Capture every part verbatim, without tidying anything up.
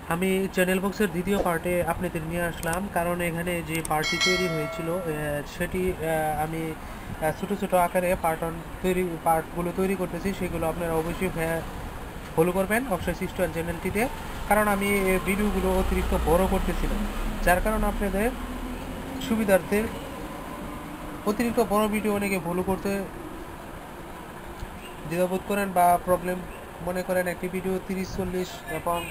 আমি চ্যানেল বক্সের দ্বিতীয় পার্টে আপনাদের নিয়ে আসলাম, কারণ এখানে যে পার্টটি তৈরি হয়েছিল সেটি আমি ছোটো ছোটো আকারে পার্ট তৈরি পার্টগুলো তৈরি করতেছি। সেগুলো আপনারা অবশ্যই ফলো করবেন অক্ষয় সিস্টেম চ্যানেলটিতে, কারণ আমি ভিডিওগুলো অতিরিক্ত বড় করতেছিলাম, যার কারণে আপনাদের সুবিধার্থে অতিরিক্ত বড় ভিডিও অনেকে ফলো করতে দ্বিধাবোধ করেন বা প্রবলেম মনে করেন। একটি ভিডিও তিরিশ চল্লিশ এবং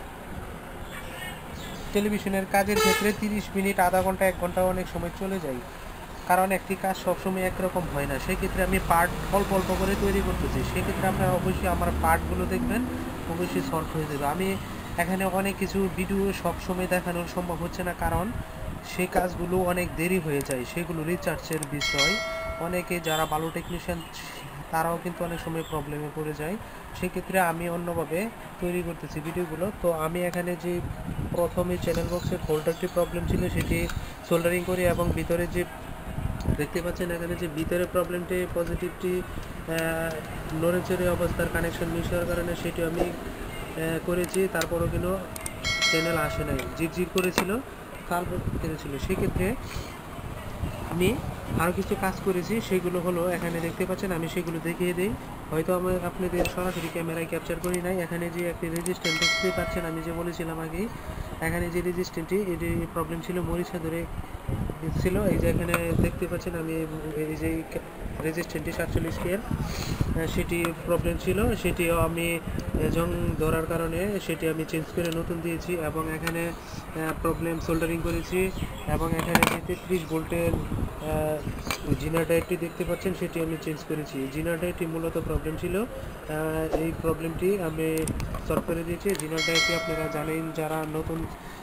টেলিভিশনের কাজের ক্ষেত্রে তিরিশ মিনিট আধা ঘন্টা এক ঘন্টা অনেক সময় চলে যায়, কারণ একটি কাজ সবসময় একরকম হয় না। সেক্ষেত্রে আমি পার্ট অল্প অল্প করে তৈরি করতেছি। সেক্ষেত্রে আপনারা অবশ্যই আমার পার্টগুলো দেখবেন, অবশ্যই সলভ হয়ে যাবে। আমি এখানে অনেক কিছু ভিডিও সবসময় দেখানো সম্ভব হচ্ছে না, কারণ সেই কাজগুলো অনেক দেরি হয়ে যায়, সেগুলো রিচার্জের বিষয়। অনেকে যারা ভালো টেকনিশিয়ান তারাও কিন্তু অনেক সময় প্রবলেমে পড়ে যায়। সেক্ষেত্রে আমি অন্যভাবে তৈরি করতেছি ভিডিওগুলো। তো আমি এখানে যে প্রথমে চ্যানেল বক্সের ফোল্ডারটি প্রবলেম ছিল সেটি সোল্ডারিং করি, এবং ভিতরে যে দেখতে পাচ্ছেন এখানে যে ভিতরে প্রবলেমটি পজিটিভটি নড়েচড়ে অবস্থার কানেকশন মিস হওয়ার কারণে সেটি আমি করেছি। তারপরও কিন্তু চ্যানেল আসে নাই, জির করেছিল, তারপর করেছিল। সেক্ষেত্রে আমি আরও কিছু কাজ করেছি, সেগুলো হলো এখানে দেখতে পাচ্ছেন। আমি সেগুলো দেখিয়ে দিই, হয়তো আমি আপনাদের সরাসরি ক্যামেরায় ক্যাপচার করি নাই। এখানে যে একটি রেজিস্ট্যান্ট দেখতে পাচ্ছেন, আমি যে বলেছিলাম আগেই, এখানে যে রেজিস্ট্যান্টটি এটি প্রবলেম ছিল, মরিচা ধরে ছিল। এই যে এখানে দেখতে পাচ্ছেন আমি এই যে রেজিস্ট্যান্টটি সাতচল্লিশ কের সেটি প্রবলেম ছিল, সেটিও আমি জং ধরার কারণে সেটি আমি চেঞ্জ করে নতুন দিয়েছি, এবং এখানে প্রবলেম সোল্ডারিং করেছি। এবং এখানে যে তেত্রিশ ভোল্টের জিনারেটরটি দেখতে পাচ্ছেন সেটি আমি চেঞ্জ করেছি। জিনারেটরটি মূলত প্রবলেম ছিল, এই প্রবলেমটি আমি সলভ করে দিয়েছি। জিনারেটরটি আপনারা জানেন, যারা নতুন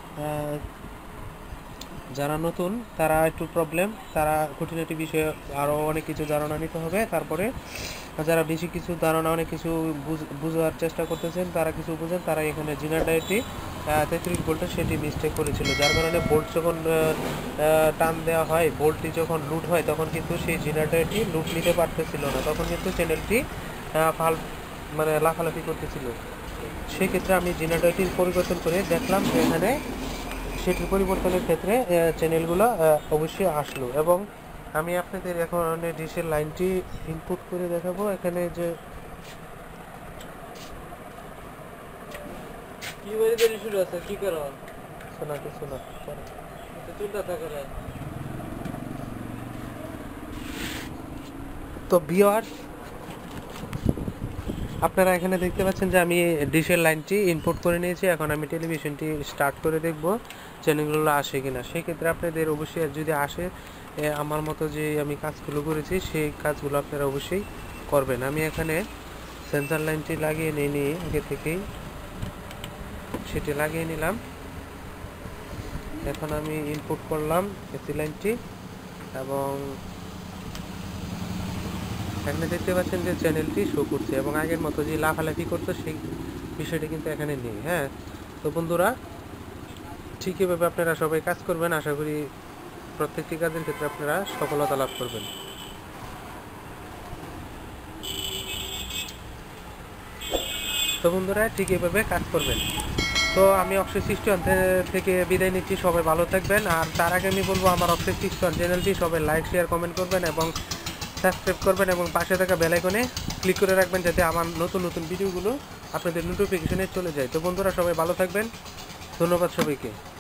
যারা নতুন তারা একটু প্রবলেম, তারা খুঁটিনাটি বিষয়ে আরও অনেক কিছু ধারণা নিতে হবে। তারপরে যারা বেশি কিছু ধারণা অনেক কিছু বোঝার চেষ্টা করতেছেন, তারা কিছু বুঝেন, তারা এখানে জিনারেটরটি তেত্রিশ ভোল্টের সেটি মিস্টেক করেছিল, যার কারণে বোল্ট যখন টান দেওয়া হয়, বোল্টটি যখন লুট হয়, তখন কিন্তু সেই জিনারেটরটি লুট নিতে পারতেছিল না, তখন কিন্তু চ্যানেলটি ফাল মানে লাফালাফি করতেছিল। সেক্ষেত্রে আমি জিনারেটরটি পরিবর্তন করে দেখলাম যে এখানে সেটির পরিবর্তনের ক্ষেত্রে চ্যানেলগুলো অবশ্যই আসলো। এবং আমি আপনাদের এখন ডিশের লাইনটি ইনপুট করে দেখাবো। এখানে যে কি বলে দেরি শুরু আছে, কি করো শোনা কি শোনা চুলটা থাকে না। তো ভিউয়ার্স, আপনারা এখানে দেখতে পাচ্ছেন যে আমি ডিশের লাইনটি ইনপুট করে নিয়েছি। এখন আমি টেলিভিশনটি স্টার্ট করে দেখব চ্যানেলগুলো আসে কিনা। সেক্ষেত্রে আপনাদের অবশ্যই যদি আসে, আমার মতো যে আমি কাজগুলো করেছি সেই কাজগুলো আপনারা অবশ্যই করবেন। আমি এখানে সেন্সার লাইনটি লাগিয়ে নিয়ে নিই, আগে থেকেই সেটি লাগিয়ে নিলাম। এখন আমি ইনপুট করলাম এসি লাইনটি, এবং এখানে দেখতে পাচ্ছেন যে চ্যানেলটি শো করছে, এবং আগের মতো যে লাফালাফি করতো সেই বিষয়টি কিন্তু এখানে নেই। হ্যাঁ, তো বন্ধুরা, ঠিক এভাবে আপনারা সবাই কাজ করবেন। আশা করি প্রত্যেকটি কাজের ক্ষেত্রে আপনারা সফলতা লাভ করবেন। তো বন্ধুরা, ঠিক এভাবে কাজ করবেন। তো আমি অক্ষয় সিস্টেম থেকে বিদায় নিচ্ছি, সবাই ভালো থাকবেন। আর তার আগে আমি বলবো, আমার অক্ষয় সিস্টেম চ্যানেলটি সবাই লাইক শেয়ার কমেন্ট করবেন এবং সাবস্ক্রাইব করবেন, এবং পাশে থাকা বেল আইকনে ক্লিক করে রাখবেন, যাতে আমার নতুন নতুন ভিডিওগুলো আপনাদের নোটিফিকেশনে চলে যায়। তো বন্ধুরা, সবাই ভালো থাকবেন। ধন্যবাদ সবাইকে।